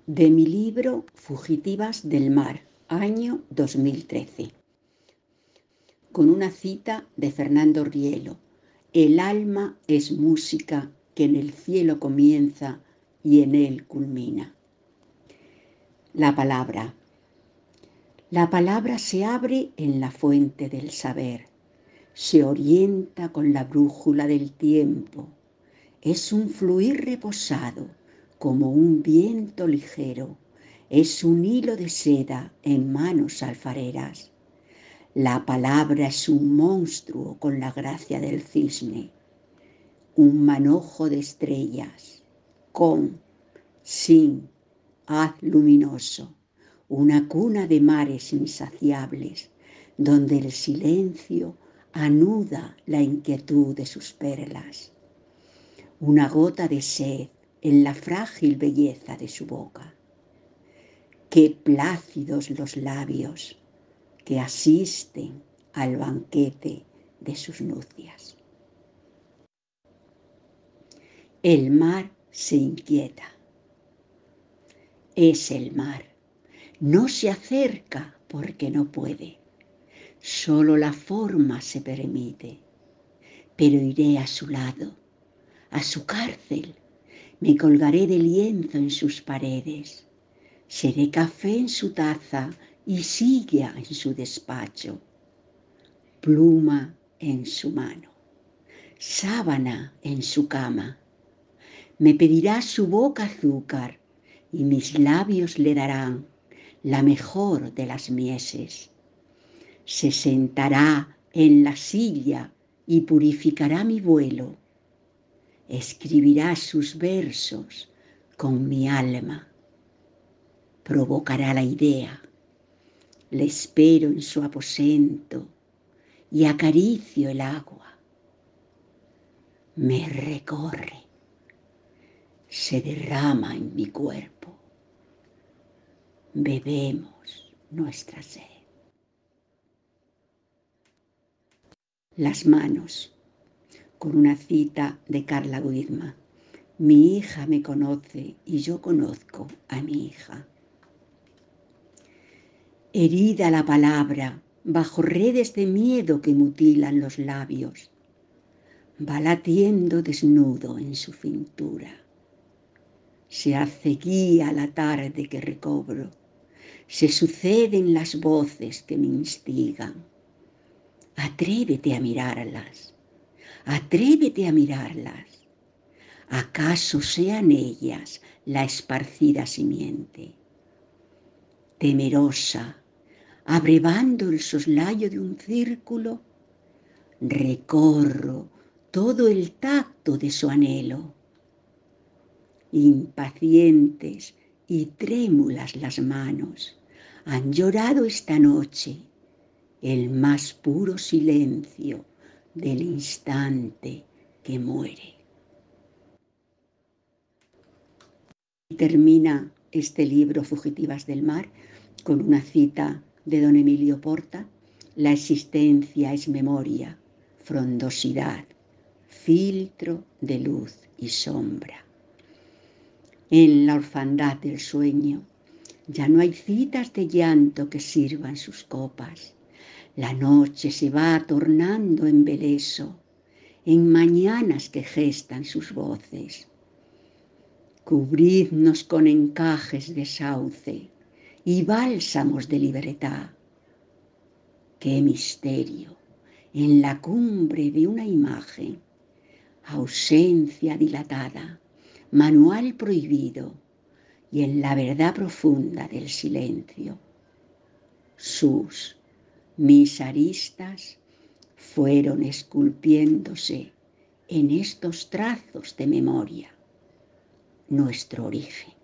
De mi libro Fugitivas del mar, año 2013. Con una cita de Fernando Rielo: el alma es música que en el cielo comienza y en él culmina. La palabra. La palabra se abre en la fuente del saber, se orienta con la brújula del tiempo, es un fluir reposado como un viento ligero, es un hilo de seda en manos alfareras. La palabra es un monstruo con la gracia del cisne, un manojo de estrellas, con, sin, haz luminoso, una cuna de mares insaciables, donde el silencio anuda la inquietud de sus perlas. Una gota de sed en la frágil belleza de su boca. Qué plácidos los labios que asisten al banquete de sus nupcias. El mar se inquieta. Es el mar. No se acerca porque no puede. Solo la forma se permite. Pero iré a su lado, a su cárcel. Me colgaré de lienzo en sus paredes. Seré café en su taza y silla en su despacho. Pluma en su mano. Sábana en su cama. Me pedirá su boca azúcar y mis labios le darán la mejor de las mieses. Se sentará en la silla y purificará mi vuelo. Escribirá sus versos con mi alma. Provocará la idea. Le espero en su aposento y acaricio el agua. Me recorre. Se derrama en mi cuerpo. Bebemos nuestra sed. Las manos, con una cita de Carla Guidma. Mi hija me conoce y yo conozco a mi hija. Herida la palabra, bajo redes de miedo que mutilan los labios, va latiendo desnudo en su cintura. Se hace guía la tarde que recobro, se suceden las voces que me instigan. Atrévete a mirarlas, atrévete a mirarlas. ¿Acaso sean ellas la esparcida simiente? Temerosa, abrevando el soslayo de un círculo, recorro todo el tacto de su anhelo. Impacientes y trémulas las manos han llorado esta noche el más puro silencio del instante que muere. Y termina este libro Fugitivas del mar con una cita de don Emilio Porta: la existencia es memoria, frondosidad, filtro de luz y sombra. En la orfandad del sueño ya no hay citas de llanto que sirvan sus copas. La noche se va tornando embeleso en mañanas que gestan sus voces. Cubridnos con encajes de sauce y bálsamos de libertad. Qué misterio en la cumbre de una imagen, ausencia dilatada, manual prohibido, y en la verdad profunda del silencio. Mis aristas fueron esculpiéndose en estos trazos de memoria, nuestro origen.